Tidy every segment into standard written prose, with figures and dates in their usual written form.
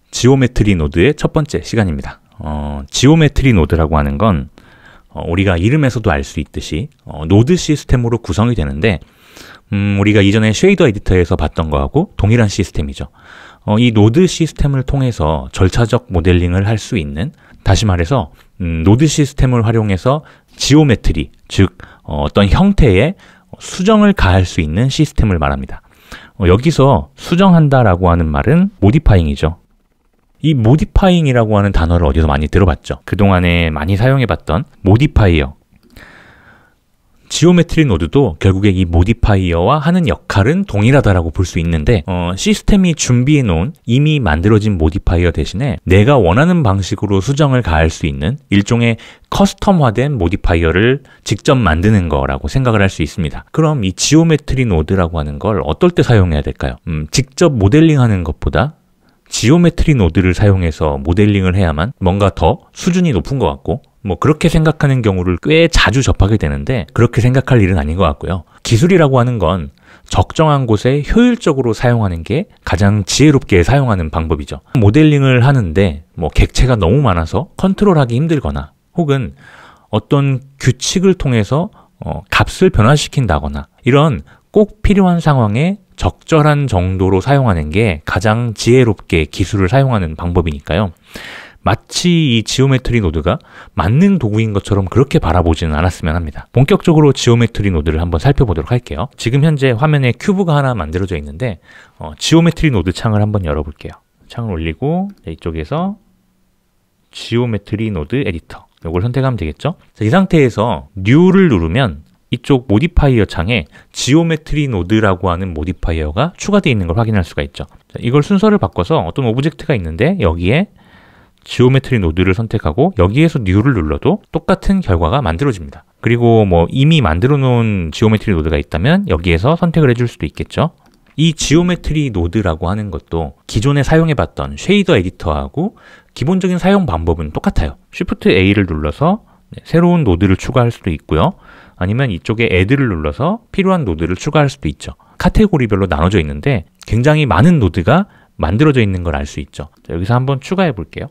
지오메트리 노드의 첫 번째 시간입니다. 지오메트리 노드라고 하는 건 우리가 이름에서도 알 수 있듯이 노드 시스템으로 구성이 되는데 우리가 이전에 쉐이더 에디터에서 봤던 거하고 동일한 시스템이죠. 이 노드 시스템을 통해서 절차적 모델링을 할 수 있는, 다시 말해서 노드 시스템을 활용해서 지오메트리, 즉 어떤 형태의 수정을 가할 수 있는 시스템을 말합니다. 여기서 수정한다라고 하는 말은 모디파잉이죠. 이 모디파잉이라고 하는 단어를 어디서 많이 들어봤죠? 그동안에 많이 사용해봤던 모디파이어. 지오메트리 노드도 결국에 이 모디파이어와 하는 역할은 동일하다라고 볼 수 있는데 시스템이 준비해 놓은 이미 만들어진 모디파이어 대신에 내가 원하는 방식으로 수정을 가할 수 있는 일종의 커스텀화된 모디파이어를 직접 만드는 거라고 생각을 할 수 있습니다. 그럼 이 지오메트리 노드라고 하는 걸 어떨 때 사용해야 될까요? 직접 모델링하는 것보다 지오메트리 노드를 사용해서 모델링을 해야만 뭔가 더 수준이 높은 것 같고, 그렇게 생각하는 경우를 꽤 자주 접하게 되는데 그렇게 생각할 일은 아닌 것 같고요. 기술이라고 하는 건 적정한 곳에 효율적으로 사용하는 게 가장 지혜롭게 사용하는 방법이죠. 모델링을 하는데 객체가 너무 많아서 컨트롤하기 힘들거나 혹은 어떤 규칙을 통해서 값을 변화시킨다거나 이런 꼭 필요한 상황에 적절한 정도로 사용하는 게 가장 지혜롭게 기술을 사용하는 방법이니까요. 마치 이 지오메트리 노드가 만능 도구인 것처럼 그렇게 바라보지는 않았으면 합니다. 본격적으로 지오메트리 노드를 한번 살펴보도록 할게요. 지금 현재 화면에 큐브가 하나 만들어져 있는데 지오메트리 노드 창을 한번 열어볼게요. 창을 올리고 이쪽에서 지오메트리 노드 에디터, 이걸 선택하면 되겠죠. 자, 이 상태에서 New를 누르면 이쪽 모디파이어 창에 지오메트리 노드라고 하는 모디파이어가 추가되어 있는 걸 확인할 수가 있죠. 자, 이걸 순서를 바꿔서 어떤 오브젝트가 있는데 여기에 지오메트리 노드를 선택하고 여기에서 New를 눌러도 똑같은 결과가 만들어집니다. 그리고 이미 만들어 놓은 지오메트리 노드가 있다면 여기에서 선택을 해줄 수도 있겠죠. 이 지오메트리 노드라고 하는 것도 기존에 사용해봤던 쉐이더 에디터하고 기본적인 사용 방법은 똑같아요. Shift A를 눌러서 새로운 노드를 추가할 수도 있고요. 아니면 이쪽에 Add를 눌러서 필요한 노드를 추가할 수도 있죠. 카테고리별로 나눠져 있는데 굉장히 많은 노드가 만들어져 있는 걸 알 수 있죠. 자, 여기서 한번 추가해 볼게요.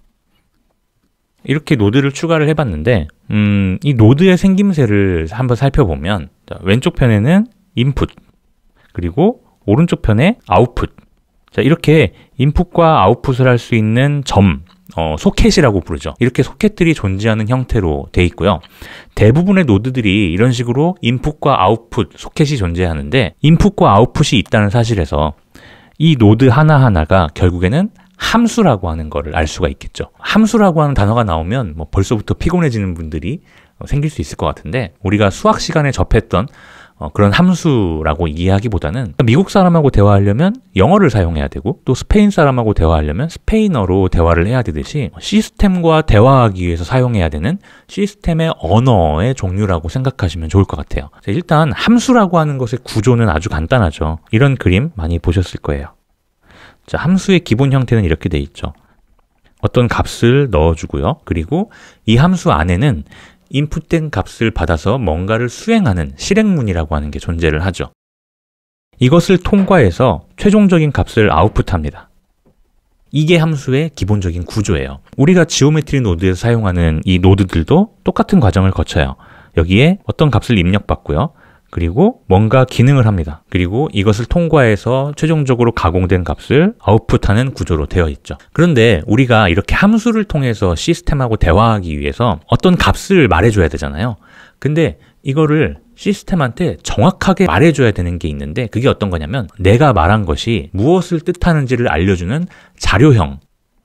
이렇게 노드를 추가를 해봤는데 이 노드의 생김새를 한번 살펴보면 왼쪽 편에는 인풋, 그리고 오른쪽 편에 아웃풋. 자, 이렇게 인풋과 아웃풋을 할 수 있는 점, 소켓이라고 부르죠. 이렇게 소켓들이 존재하는 형태로 돼 있고요. 대부분의 노드들이 이런 식으로 인풋과 아웃풋, 소켓이 존재하는데 인풋과 아웃풋이 있다는 사실에서 이 노드 하나하나가 결국에는 함수라고 하는 거를 알 수가 있겠죠. 함수라고 하는 단어가 나오면 벌써부터 피곤해지는 분들이 생길 수 있을 것 같은데, 우리가 수학 시간에 접했던 그런 함수라고 이해하기보다는 미국 사람하고 대화하려면 영어를 사용해야 되고 또 스페인 사람하고 대화하려면 스페인어로 대화를 해야 되듯이 시스템과 대화하기 위해서 사용해야 되는 시스템의 언어의 종류라고 생각하시면 좋을 것 같아요. 일단 함수라고 하는 것의 구조는 아주 간단하죠. 이런 그림 많이 보셨을 거예요. 자, 함수의 기본 형태는 이렇게 돼 있죠. 어떤 값을 넣어주고요. 그리고 이 함수 안에는 인풋된 값을 받아서 뭔가를 수행하는 실행문이라고 하는 게 존재를 하죠. 이것을 통과해서 최종적인 값을 아웃풋합니다. 이게 함수의 기본적인 구조예요. 우리가 지오메트리 노드에서 사용하는 이 노드들도 똑같은 과정을 거쳐요. 여기에 어떤 값을 입력받고요. 그리고 뭔가 기능을 합니다. 그리고 이것을 통과해서 최종적으로 가공된 값을 아웃풋하는 구조로 되어 있죠. 그런데 우리가 이렇게 함수를 통해서 시스템하고 대화하기 위해서 어떤 값을 말해줘야 되잖아요. 근데 이거를 시스템한테 정확하게 말해줘야 되는 게 있는데 그게 어떤 거냐면 내가 말한 것이 무엇을 뜻하는지를 알려주는 자료형,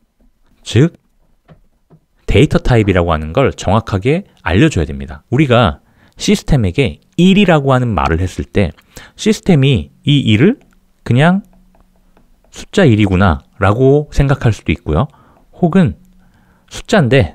즉 데이터 타입이라고 하는 걸 정확하게 알려줘야 됩니다. 우리가 시스템에게 1이라고 하는 말을 했을 때 시스템이 이 1을 그냥 숫자 1이구나 라고 생각할 수도 있고요. 혹은 숫자인데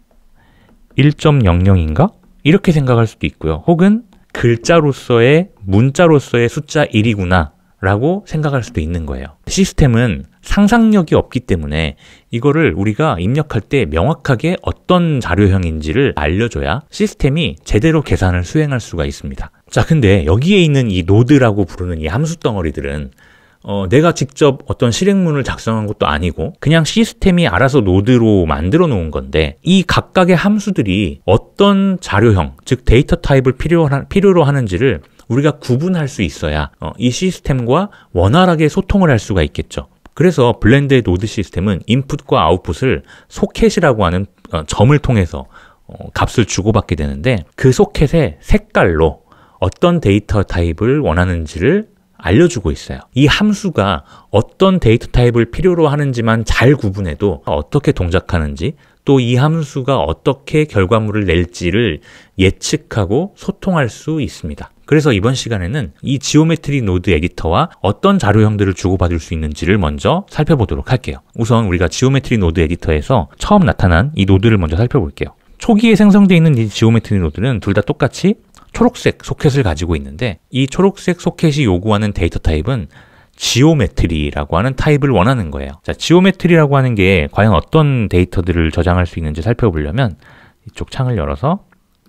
1.00인가? 이렇게 생각할 수도 있고요. 혹은 글자로서의 문자로서의 숫자 1이구나 라고 생각할 수도 있는 거예요. 시스템은 상상력이 없기 때문에 이거를 우리가 입력할 때 명확하게 어떤 자료형인지를 알려줘야 시스템이 제대로 계산을 수행할 수가 있습니다. 자, 근데 여기에 있는 이 노드라고 부르는 이 함수 덩어리들은 내가 직접 어떤 실행문을 작성한 것도 아니고 그냥 시스템이 알아서 노드로 만들어 놓은 건데 이 각각의 함수들이 어떤 자료형, 즉 데이터 타입을 필요로 하는지를 우리가 구분할 수 있어야 이 시스템과 원활하게 소통을 할 수가 있겠죠. 그래서 블렌드의 노드 시스템은 인풋과 아웃풋을 소켓이라고 하는 점을 통해서 값을 주고받게 되는데 그 소켓의 색깔로 어떤 데이터 타입을 원하는지를 알려주고 있어요. 이 함수가 어떤 데이터 타입을 필요로 하는지만 잘 구분해도 어떻게 동작하는지 또 이 함수가 어떻게 결과물을 낼지를 예측하고 소통할 수 있습니다. 그래서 이번 시간에는 이 지오메트리 노드 에디터와 어떤 자료형들을 주고받을 수 있는지를 먼저 살펴보도록 할게요. 우선 우리가 지오메트리 노드 에디터에서 처음 나타난 이 노드를 먼저 살펴볼게요. 초기에 생성되어 있는 이 지오메트리 노드는 둘 다 똑같이 초록색 소켓을 가지고 있는데 이 초록색 소켓이 요구하는 데이터 타입은 지오메트리라고 하는 타입을 원하는 거예요. 자, 지오메트리라고 하는 게 과연 어떤 데이터들을 저장할 수 있는지 살펴보려면 이쪽 창을 열어서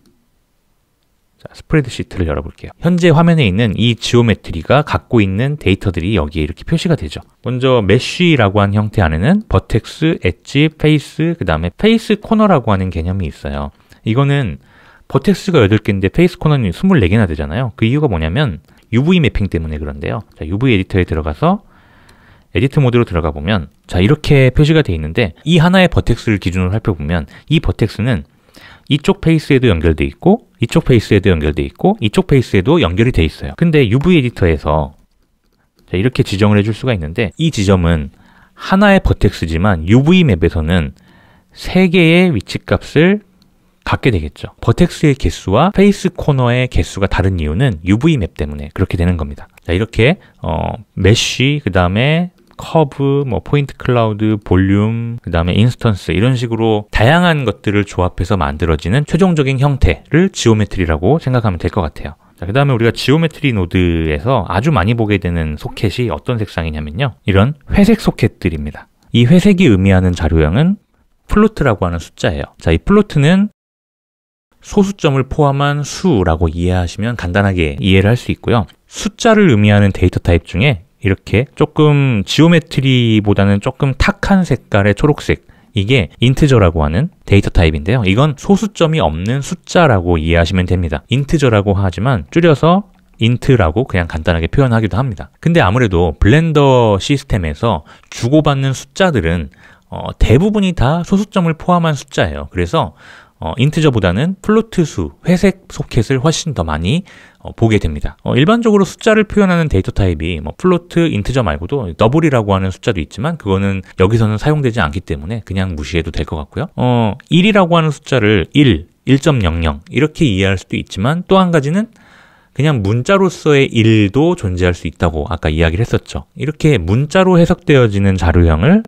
스프레드시트를 열어볼게요. 현재 화면에 있는 이 지오메트리가 갖고 있는 데이터들이 여기에 이렇게 표시가 되죠. 먼저 메쉬라고 하는 형태 안에는 버텍스, 엣지, 페이스, 그 다음에 페이스 코너라고 하는 개념이 있어요. 이거는 버텍스가 8개인데 페이스 코너는 24개나 되잖아요. 그 이유가 뭐냐면 UV 매핑 때문에 그런데요. 자, UV 에디터에 들어가서 에디트 모드로 들어가 보면 자, 이렇게 표시가 되어 있는데 이 하나의 버텍스를 기준으로 살펴보면 이 버텍스는 이쪽 페이스에도 연결돼 있고 이쪽 페이스에도 연결돼 있고 이쪽 페이스에도 연결이 돼 있어요. 근데 UV 에디터에서 자, 이렇게 지정을 해줄 수가 있는데 이 지점은 하나의 버텍스지만 UV 맵에서는 3개의 위치값을 갖게 되겠죠. 버텍스의 개수와 페이스 코너의 개수가 다른 이유는 UV 맵 때문에 그렇게 되는 겁니다. 자, 이렇게 메쉬, 그 다음에 커브, 포인트 클라우드, 볼륨, 그 다음에 인스턴스 이런 식으로 다양한 것들을 조합해서 만들어지는 최종적인 형태를 지오메트리라고 생각하면 될 것 같아요. 자, 그 다음에 우리가 지오메트리 노드에서 아주 많이 보게 되는 소켓이 어떤 색상이냐면요. 이런 회색 소켓들입니다. 이 회색이 의미하는 자료형은 플로트라고 하는 숫자예요. 자, 이 플로트는 소수점을 포함한 수라고 이해하시면 간단하게 이해를 할 수 있고요. 숫자를 의미하는 데이터 타입 중에 이렇게 조금 지오메트리보다는 조금 탁한 색깔의 초록색, 이게 인트저라고 하는 데이터 타입인데요. 이건 소수점이 없는 숫자라고 이해하시면 됩니다. 인트저라고 하지만 줄여서 인트라고 그냥 간단하게 표현하기도 합니다. 근데 아무래도 블렌더 시스템에서 주고받는 숫자들은 대부분이 다 소수점을 포함한 숫자예요. 그래서 인트저보다는 플로트 수, 회색 소켓을 훨씬 더 많이 보게 됩니다. 일반적으로 숫자를 표현하는 데이터 타입이 플로트, 인트저 말고도 더블이라고 하는 숫자도 있지만 그거는 여기서는 사용되지 않기 때문에 그냥 무시해도 될 것 같고요. 1이라고 하는 숫자를 1, 1.00 이렇게 이해할 수도 있지만 또 한 가지는 그냥 문자로서의 1도 존재할 수 있다고 아까 이야기를 했었죠. 이렇게 문자로 해석되어지는 자료형을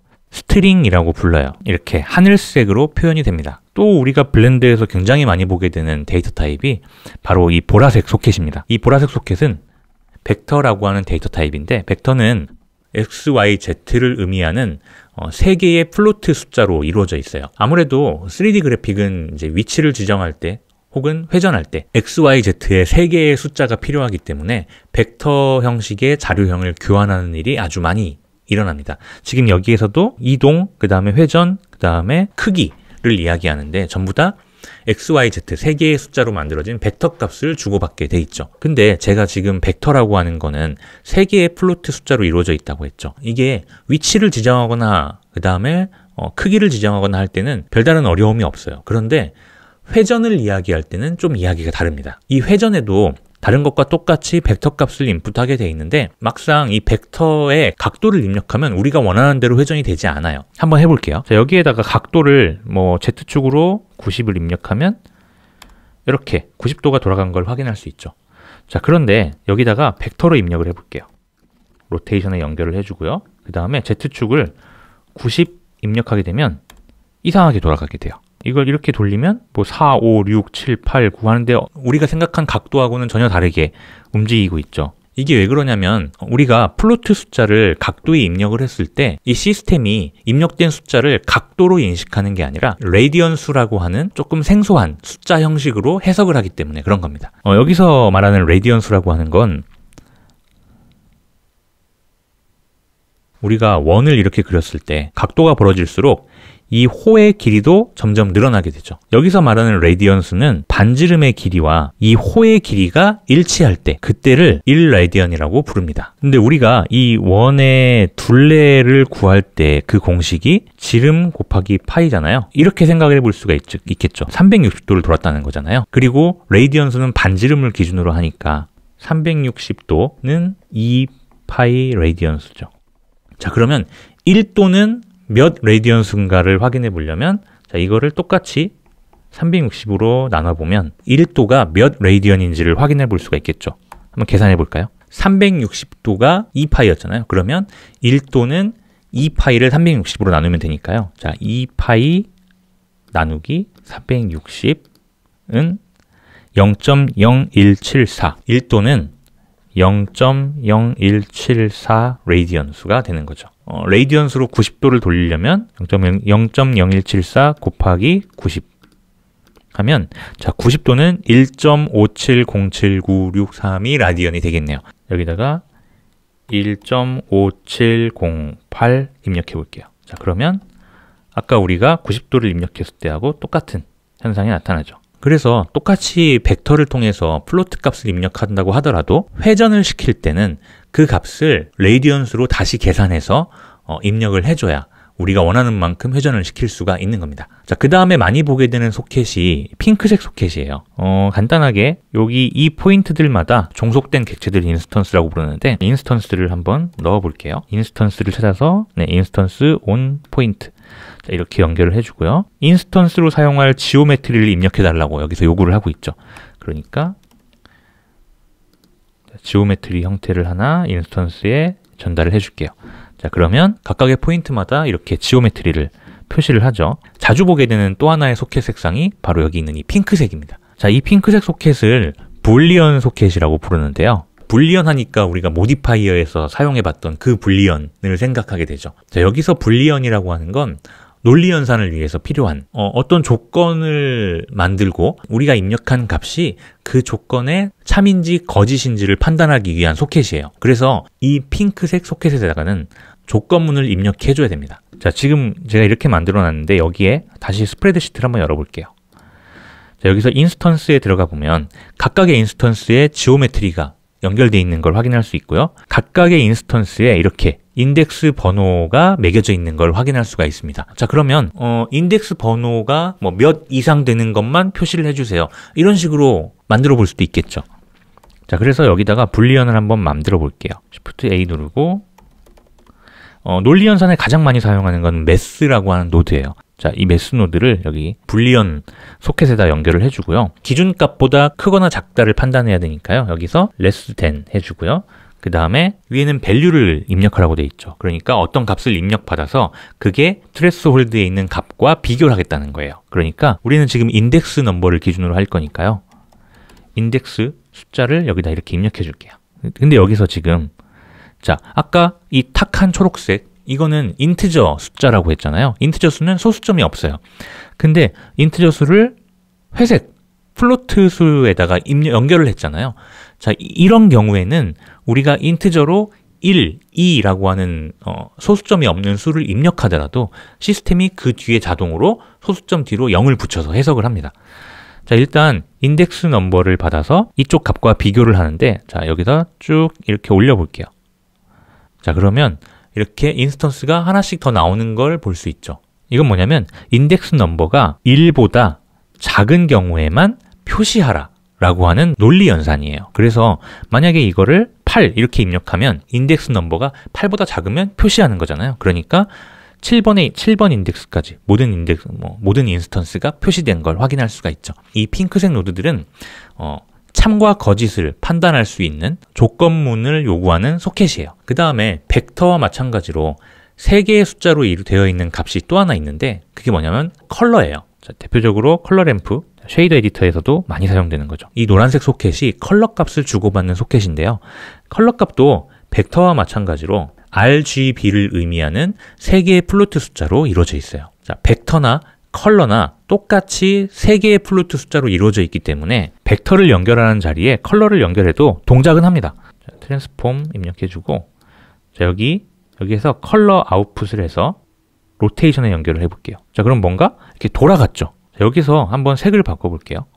스트링이라고 불러요. 이렇게 하늘색으로 표현이 됩니다. 또 우리가 블렌드에서 굉장히 많이 보게 되는 데이터 타입이 바로 이 보라색 소켓입니다. 이 보라색 소켓은 벡터라고 하는 데이터 타입인데 벡터는 X, Y, Z를 의미하는 3개의 플로트 숫자로 이루어져 있어요. 아무래도 3D 그래픽은 이제 위치를 지정할 때 혹은 회전할 때 X, Y, Z의 3개의 숫자가 필요하기 때문에 벡터 형식의 자료형을 교환하는 일이 아주 많이 일어납니다. 지금 여기에서도 이동, 그 다음에 회전, 그 다음에 크기를 이야기하는데 전부 다 X, Y, Z 3개의 숫자로 만들어진 벡터 값을 주고받게 돼 있죠. 근데 제가 지금 벡터라고 하는 거는 3개의 플로트 숫자로 이루어져 있다고 했죠. 이게 위치를 지정하거나 그 다음에 크기를 지정하거나 할 때는 별다른 어려움이 없어요. 그런데 회전을 이야기할 때는 좀 이야기가 다릅니다. 이 회전에도 다른 것과 똑같이 벡터 값을 인풋하게 돼 있는데 막상 이 벡터의 각도를 입력하면 우리가 원하는 대로 회전이 되지 않아요. 한번 해볼게요. 자, 여기에다가 각도를 Z축으로 90을 입력하면 이렇게 90도가 돌아간 걸 확인할 수 있죠. 자, 그런데 여기다가 벡터로 입력을 해볼게요. 로테이션에 연결을 해주고요. 그 다음에 Z축을 90 입력하게 되면 이상하게 돌아가게 돼요. 이걸 이렇게 돌리면 4, 5, 6, 7, 8, 9 하는데 우리가 생각한 각도하고는 전혀 다르게 움직이고 있죠. 이게 왜 그러냐면 우리가 플로트 숫자를 각도에 입력을 했을 때 이 시스템이 입력된 숫자를 각도로 인식하는 게 아니라 레디언 수라고 하는 조금 생소한 숫자 형식으로 해석을 하기 때문에 그런 겁니다. 여기서 말하는 레디언 수라고 하는 건 우리가 원을 이렇게 그렸을 때 각도가 벌어질수록 이 호의 길이도 점점 늘어나게 되죠. 여기서 말하는 레디언스는 반지름의 길이와 이 호의 길이가 일치할 때 그때를 1라디언이라고 부릅니다. 근데 우리가 이 원의 둘레를 구할 때 그 공식이 지름 곱하기 파이잖아요. 이렇게 생각해 볼 수가 있겠죠. 360도를 돌았다는 거잖아요. 그리고 레디언스는 반지름을 기준으로 하니까 360도는 2파이 레디언스죠. 자, 그러면 1도는 몇 레디언스인가를 확인해 보려면 자, 이거를 똑같이 360으로 나눠보면 1도가 몇 레디언인지를 확인해 볼 수가 있겠죠. 한번 계산해 볼까요? 360도가 2파이였잖아요. 그러면 1도는 2파이를 360으로 나누면 되니까요. 자, 2파이 나누기 460은 0.0174. 1도는 0.0174 레디언스가 되는 거죠. 레디언스로 90도를 돌리려면 0.0174 곱하기 90 하면 자 90도는 1.57079632 라디언이 되겠네요. 여기다가 1.5708 입력해 볼게요. 자, 그러면 아까 우리가 90도를 입력했을 때하고 똑같은 현상이 나타나죠. 그래서 똑같이 벡터를 통해서 플로트 값을 입력한다고 하더라도 회전을 시킬 때는 그 값을 레디언스로 다시 계산해서 입력을 해줘야 우리가 원하는 만큼 회전을 시킬 수가 있는 겁니다. 자, 그 다음에 많이 보게 되는 소켓이 핑크색 소켓이에요. 간단하게 여기 이 포인트들마다 종속된 객체들 인스턴스라고 부르는데 인스턴스를 한번 넣어 볼게요. 인스턴스를 찾아서 인스턴스 온 포인트 이렇게 연결을 해주고요. 인스턴스로 사용할 지오메트리를 입력해달라고 여기서 요구를 하고 있죠. 그러니까 지오메트리 형태를 하나 인스턴스에 전달을 해줄게요. 자, 그러면 각각의 포인트마다 이렇게 지오메트리를 표시를 하죠. 자주 보게 되는 또 하나의 소켓 색상이 바로 여기 있는 이 핑크색입니다. 자, 이 핑크색 소켓을 불리언 소켓이라고 부르는데요. 불리언 하니까 우리가 모디파이어에서 사용해봤던 그 불리언을 생각하게 되죠. 자, 여기서 불리언이라고 하는 건 논리 연산을 위해서 필요한 어떤 조건을 만들고 우리가 입력한 값이 그 조건의 참인지 거짓인지를 판단하기 위한 소켓이에요. 그래서 이 핑크색 소켓에다가는 조건문을 입력해 줘야 됩니다. 자, 지금 제가 이렇게 만들어 놨는데 여기에 다시 스프레드시트를 한번 열어볼게요. 자, 여기서 인스턴스에 들어가 보면 각각의 인스턴스에 지오메트리가 연결되어 있는 걸 확인할 수 있고요. 각각의 인스턴스에 이렇게 인덱스 번호가 매겨져 있는 걸 확인할 수가 있습니다. 자, 그러면 인덱스 번호가 뭐 몇 이상 되는 것만 표시를 해주세요. 이런 식으로 만들어 볼 수도 있겠죠. 자, 그래서 여기다가 불리언을 한번 만들어 볼게요. Shift A 누르고 논리 연산에 가장 많이 사용하는 건 매스라고 하는 노드예요. 자, 이 매스 노드를 여기 불리언 소켓에다 연결을 해주고요. 기준값보다 크거나 작다를 판단해야 되니까요. 여기서 less than 해주고요. 그 다음에 위에는 value를 입력하라고 되어 있죠. 그러니까 어떤 값을 입력받아서 그게 threshold에 있는 값과 비교를 하겠다는 거예요. 그러니까 우리는 지금 인덱스 넘버를 기준으로 할 거니까요. 인덱스 숫자를 여기다 이렇게 입력해 줄게요. 근데 여기서 지금 자, 아까 이 탁한 초록색 이거는 인트저 숫자라고 했잖아요. 인트저 수는 소수점이 없어요. 근데 인트저 수를 회색 플로트 수에다가 연결을 했잖아요. 자, 이런 경우에는 우리가 인트저로 1, 2라고 하는 소수점이 없는 수를 입력하더라도 시스템이 그 뒤에 자동으로 소수점 뒤로 0을 붙여서 해석을 합니다. 자, 일단 인덱스 넘버를 받아서 이쪽 값과 비교를 하는데 자, 여기다 쭉 이렇게 올려볼게요. 자, 그러면 이렇게 인스턴스가 하나씩 더 나오는 걸 볼 수 있죠. 이건 뭐냐면 인덱스 넘버가 1보다 작은 경우에만 표시하라 라고 하는 논리 연산이에요. 그래서 만약에 이거를 8 이렇게 입력하면 인덱스 넘버가 8보다 작으면 표시하는 거잖아요. 그러니까 7번 인덱스까지 모든 인스턴스가 표시된 걸 확인할 수가 있죠. 이 핑크색 노드들은 참과 거짓을 판단할 수 있는 조건문을 요구하는 소켓이에요. 그 다음에 벡터와 마찬가지로 3개의 숫자로 되어 있는 값이 또 하나 있는데 그게 뭐냐면 컬러예요. 자, 대표적으로 컬러 램프, 쉐이더 에디터에서도 많이 사용되는 거죠. 이 노란색 소켓이 컬러 값을 주고받는 소켓인데요. 컬러 값도 벡터와 마찬가지로 RGB를 의미하는 3개의 플로트 숫자로 이루어져 있어요. 자, 벡터나 컬러나 똑같이 3개의 플로트 숫자로 이루어져 있기 때문에 벡터를 연결하는 자리에 컬러를 연결해도 동작은 합니다. 자, 트랜스폼 입력해주고 자, 여기 여기에서 컬러 아웃풋을 해서 로테이션에 연결을 해볼게요. 자, 그럼 뭔가 이렇게 돌아갔죠. 자, 여기서 한번 색을 바꿔볼게요.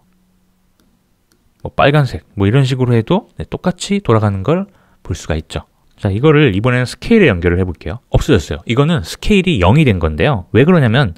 뭐 빨간색, 뭐 이런 식으로 해도 똑같이 돌아가는 걸 볼 수가 있죠. 자, 이거를 이번에는 스케일에 연결을 해볼게요. 없어졌어요. 이거는 스케일이 0이 된 건데요. 왜 그러냐면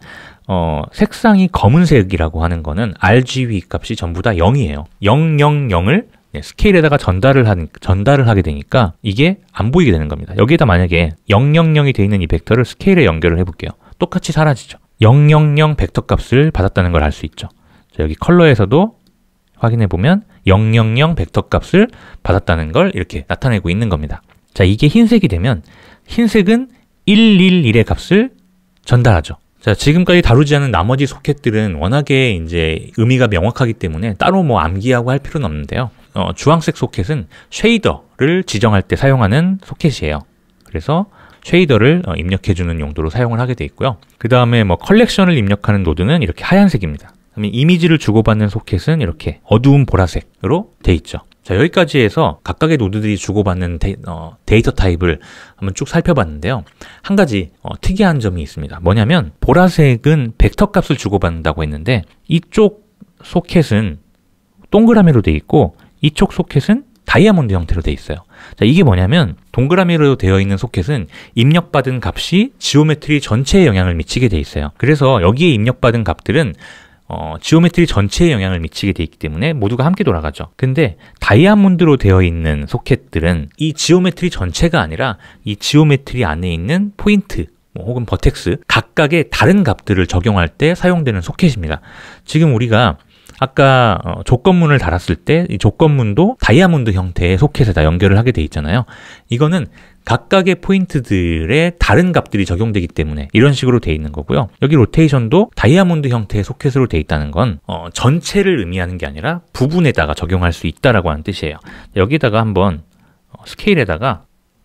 색상이 검은색이라고 하는 거는 RGB 값이 전부 다 0이에요. 000을 스케일에다가 전달을 하게 되니까 이게 안 보이게 되는 겁니다. 여기에다 만약에 000이 되어 있는 이 벡터를 스케일에 연결을 해볼게요. 똑같이 사라지죠. 000 벡터 값을 받았다는 걸 알 수 있죠. 자, 여기 컬러에서도 확인해보면 000 벡터 값을 받았다는 걸 이렇게 나타내고 있는 겁니다. 자, 이게 흰색이 되면 흰색은 111의 값을 전달하죠. 자, 지금까지 다루지 않은 나머지 소켓들은 워낙에 이제 의미가 명확하기 때문에 따로 뭐 암기하고 할 필요는 없는데요. 주황색 소켓은 쉐이더를 지정할 때 사용하는 소켓이에요. 그래서 쉐이더를 입력해주는 용도로 사용을 하게 돼 있고요. 그 다음에 뭐 컬렉션을 입력하는 노드는 이렇게 하얀색입니다. 그다음에 이미지를 주고받는 소켓은 이렇게 어두운 보라색으로 돼 있죠. 자, 여기까지 해서 각각의 노드들이 주고받는 데이터 타입을 한번 쭉 살펴봤는데요. 한 가지 특이한 점이 있습니다. 뭐냐면 보라색은 벡터 값을 주고받는다고 했는데 이쪽 소켓은 동그라미로 돼 있고 이쪽 소켓은 다이아몬드 형태로 돼 있어요. 자, 이게 뭐냐면 동그라미로 되어 있는 소켓은 입력받은 값이 지오메트리 전체에 영향을 미치게 돼 있어요. 그래서 여기에 입력받은 값들은 지오메트리 전체에 영향을 미치게 돼 있기 때문에 모두가 함께 돌아가죠. 근데 다이아몬드로 되어 있는 소켓들은 이 지오메트리 전체가 아니라 이 지오메트리 안에 있는 포인트 혹은 버텍스 각각의 다른 값들을 적용할 때 사용되는 소켓입니다. 지금 우리가 아까 조건문을 달았을 때 이 조건문도 다이아몬드 형태의 소켓에다 연결을 하게 돼 있잖아요. 이거는 각각의 포인트들의 다른 값들이 적용되기 때문에 이런 식으로 돼 있는 거고요. 여기 로테이션도 다이아몬드 형태의 소켓으로 돼 있다는 건 전체를 의미하는 게 아니라 부분에다가 적용할 수 있다라고 하는 뜻이에요. 여기다가 한번 스케일에다가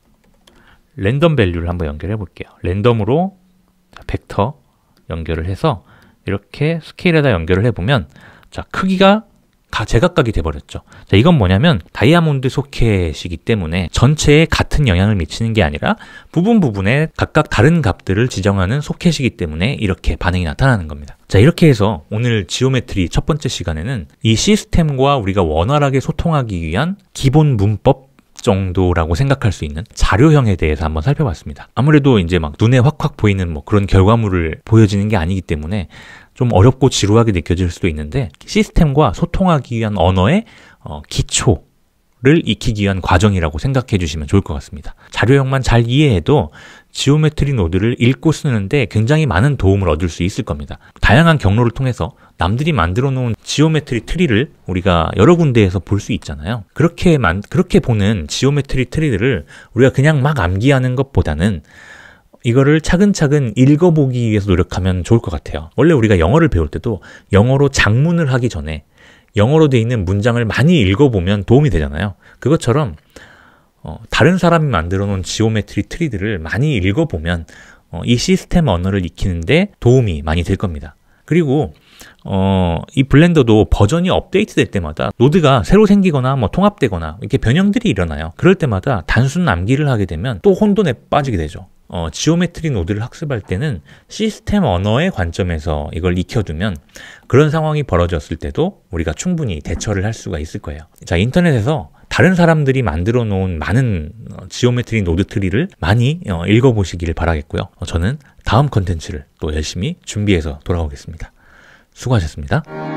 랜덤 밸류를 한번 연결해 볼게요. 랜덤으로 벡터 연결을 해서 이렇게 스케일에다 연결을 해보면 자, 크기가 제각각이 돼버렸죠. 자, 이건 뭐냐면 다이아몬드 소켓이기 때문에 전체에 같은 영향을 미치는 게 아니라 부분에 각각 다른 값들을 지정하는 소켓이기 때문에 이렇게 반응이 나타나는 겁니다. 자, 이렇게 해서 오늘 지오메트리 첫 번째 시간에는 이 시스템과 우리가 원활하게 소통하기 위한 기본 문법 정도라고 생각할 수 있는 자료형에 대해서 한번 살펴봤습니다. 아무래도 이제 막 눈에 확확 보이는 뭐 그런 결과물을 보여지는 게 아니기 때문에 좀 어렵고 지루하게 느껴질 수도 있는데 시스템과 소통하기 위한 언어의 기초를 익히기 위한 과정이라고 생각해 주시면 좋을 것 같습니다. 자료형만 잘 이해해도 지오메트리 노드를 읽고 쓰는데 굉장히 많은 도움을 얻을 수 있을 겁니다. 다양한 경로를 통해서 남들이 만들어 놓은 지오메트리 트리를 우리가 여러 군데에서 볼 수 있잖아요. 그렇게 보는 지오메트리 트리들을 우리가 그냥 막 암기하는 것보다는 이거를 차근차근 읽어보기 위해서 노력하면 좋을 것 같아요. 원래 우리가 영어를 배울 때도 영어로 작문을 하기 전에 영어로 되어 있는 문장을 많이 읽어보면 도움이 되잖아요. 그것처럼 다른 사람이 만들어 놓은 지오메트리 트리들을 많이 읽어보면 이 시스템 언어를 익히는데 도움이 많이 될 겁니다. 그리고 이 블렌더도 버전이 업데이트 될 때마다 노드가 새로 생기거나 뭐 통합되거나 이렇게 변형들이 일어나요. 그럴 때마다 단순 암기를 하게 되면 또 혼돈에 빠지게 되죠. 지오메트리 노드를 학습할 때는 시스템 언어의 관점에서 이걸 익혀두면 그런 상황이 벌어졌을 때도 우리가 충분히 대처를 할 수가 있을 거예요. 자, 인터넷에서 다른 사람들이 만들어 놓은 많은 지오메트리 노드 트리를 많이 읽어보시기를 바라겠고요. 저는 다음 컨텐츠를 또 열심히 준비해서 돌아오겠습니다. 수고하셨습니다.